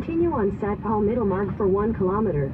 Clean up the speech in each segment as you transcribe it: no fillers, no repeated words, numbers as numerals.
Continue on Satpal Mittelmark for 1 kilometer.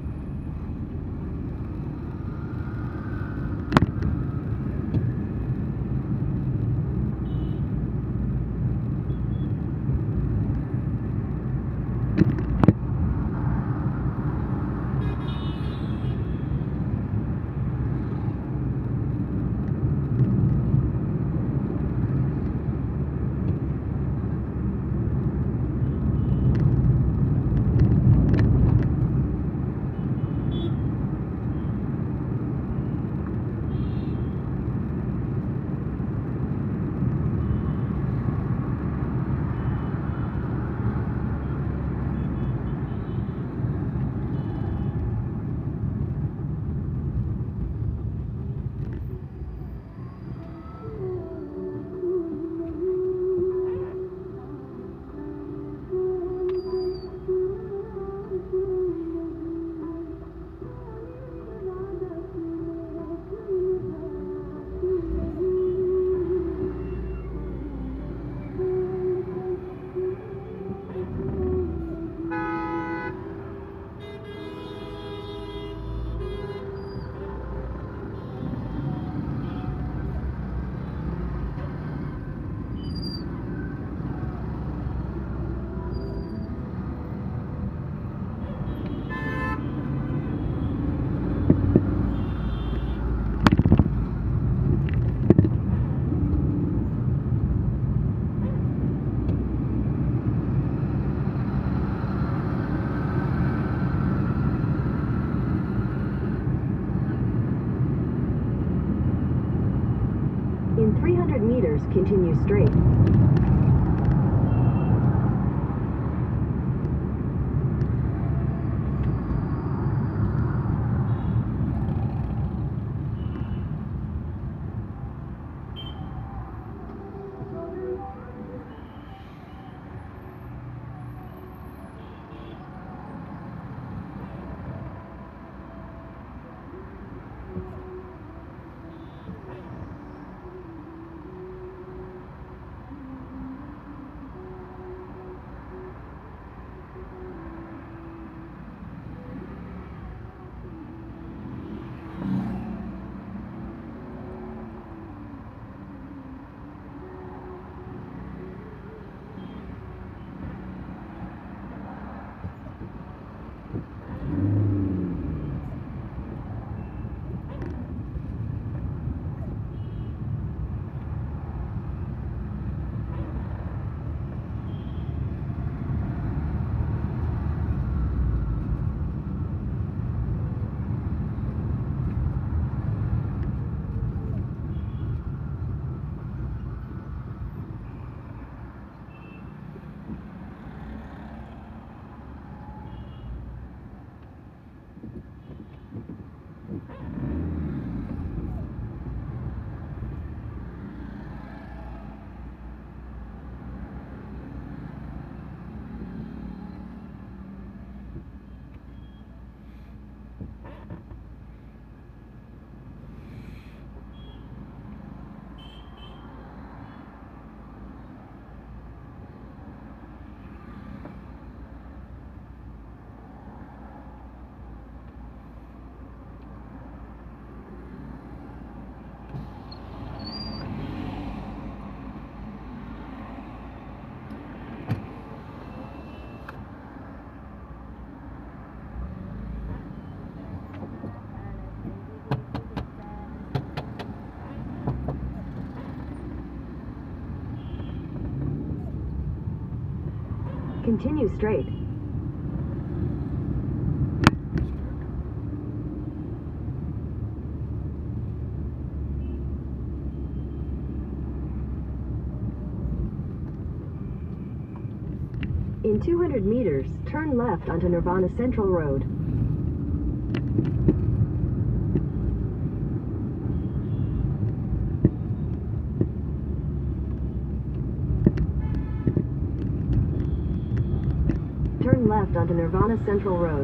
In 300 meters, continue straight. Continue straight. In 200 meters, turn left onto Nirvana Central Road. Turn left onto Nirvana Central Road.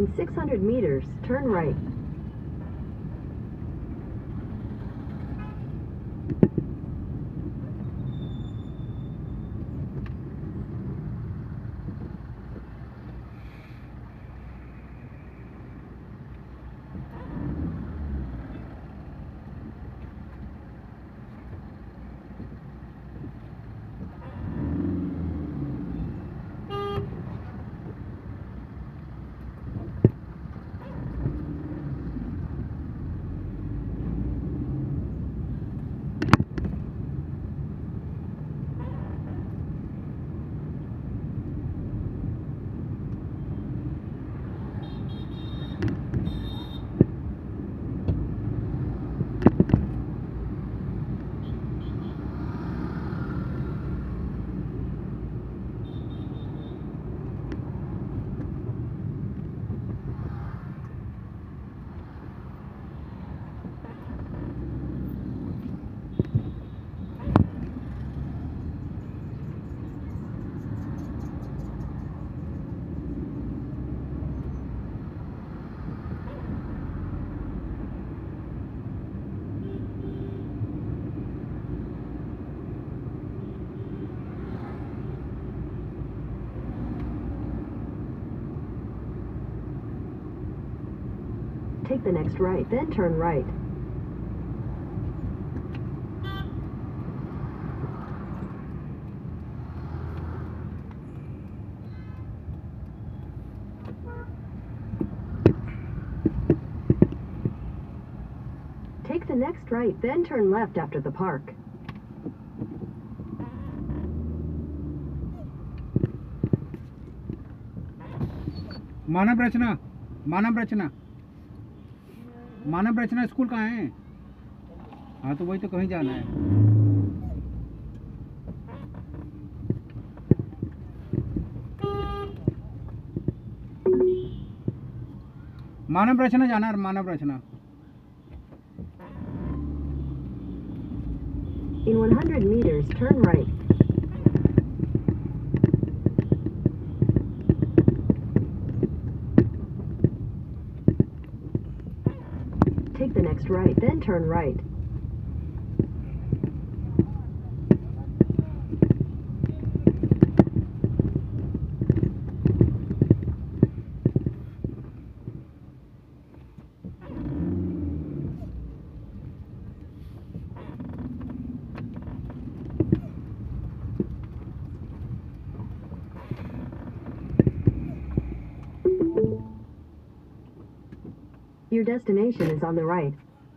In 600 meters, turn right. Take the next right, then turn right. Take the next right, then turn left after the park. Manav Rachna Manav Rachna Manav Rachna school कहाँ है? हाँ तो वही तो कहीं जाना है। मानव रचना जाना है, मानव रचना। In 100 meters, turn right. Take the next right, then turn right. Your destination is on the right.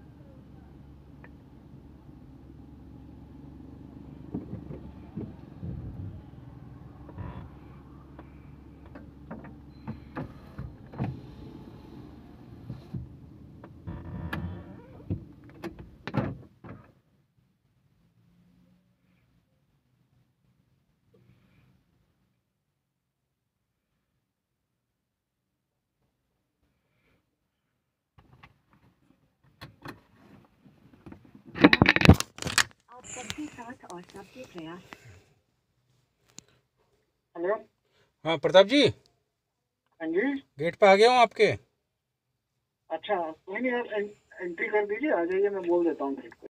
सबके साथ और सबके प्रयास। हेलो, हाँ प्रताप जी। हाँ जी। गेट पे आ गया हूँ आपके। अच्छा, कोई नहीं, आप एंट्री कर दीजिए, आ जाइए, मैं बोल देता हूँ गेट पे।